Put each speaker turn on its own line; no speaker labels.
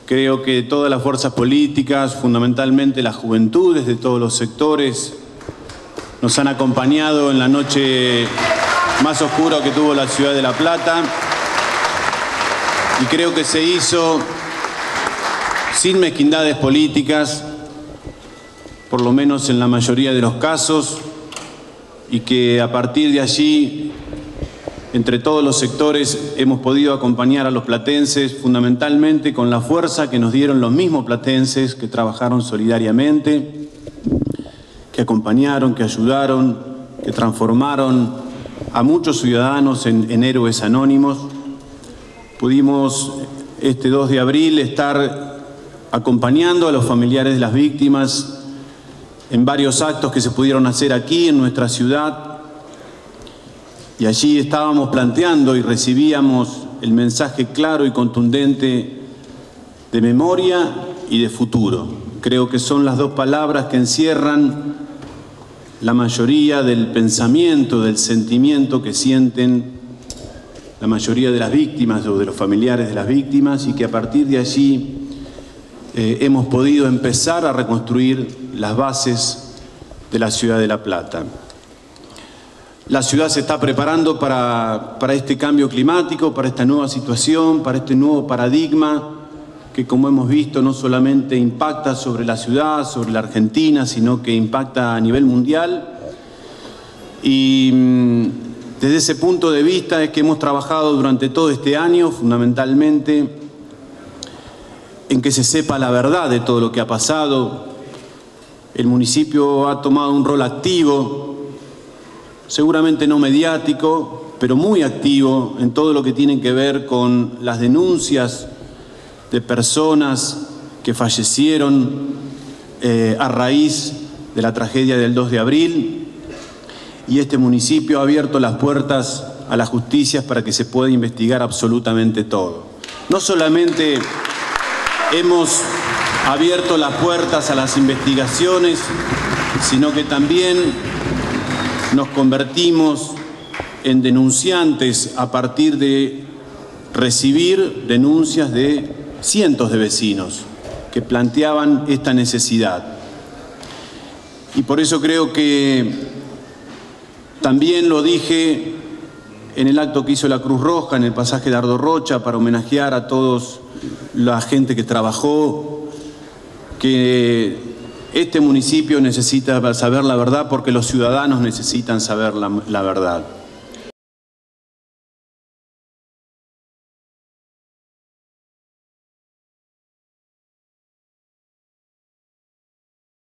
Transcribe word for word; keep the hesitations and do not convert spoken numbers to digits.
Creo que todas las fuerzas políticas, fundamentalmente las juventudes de todos los sectores, nos han acompañado en la noche más oscura que tuvo la ciudad de La Plata, y creo que se hizo sin mezquindades políticas, por lo menos en la mayoría de los casos, y que a partir de allí, entre todos los sectores, hemos podido acompañar a los platenses fundamentalmente con la fuerza que nos dieron los mismos platenses que trabajaron solidariamente, que acompañaron, que ayudaron, que transformaron a muchos ciudadanos en, en héroes anónimos. Pudimos este dos de abril estar acompañando a los familiares de las víctimas en varios actos que se pudieron hacer aquí en nuestra ciudad, y allí estábamos planteando y recibíamos el mensaje claro y contundente de memoria y de futuro. Creo que son las dos palabras que encierran la mayoría del pensamiento, del sentimiento que sienten la mayoría de las víctimas o de los familiares de las víctimas, y que a partir de allí eh, hemos podido empezar a reconstruir las bases de la ciudad de La Plata. La ciudad se está preparando para, para este cambio climático, para esta nueva situación, para este nuevo paradigma que, como hemos visto, no solamente impacta sobre la ciudad, sobre la Argentina, sino que impacta a nivel mundial. Y desde ese punto de vista es que hemos trabajado durante todo este año, fundamentalmente, en que se sepa la verdad de todo lo que ha pasado. El municipio ha tomado un rol activo, seguramente no mediático, pero muy activo en todo lo que tiene que ver con las denuncias de personas que fallecieron eh, a raíz de la tragedia del dos de abril, y este municipio ha abierto las puertas a la justicia para que se pueda investigar absolutamente todo. No solamente hemos abierto las puertas a las investigaciones, sino que también nos convertimos en denunciantes a partir de recibir denuncias de cientos de vecinos que planteaban esta necesidad. Y por eso creo que también lo dije en el acto que hizo la Cruz Roja en el pasaje de Ardo Rocha para homenajear a todos la gente que trabajó, que este municipio necesita saber la verdad porque los ciudadanos necesitan saber la, la verdad.